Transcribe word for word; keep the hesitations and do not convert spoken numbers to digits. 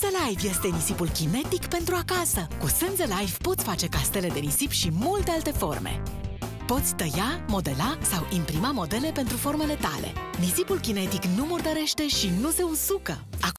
Senzalive este nisipul kinetic pentru acasă. Cu Senzalive poți face castele de nisip și multe alte forme. Poți tăia, modela sau imprima modele pentru formele tale. Nisipul kinetic nu murdărește și nu se usucă.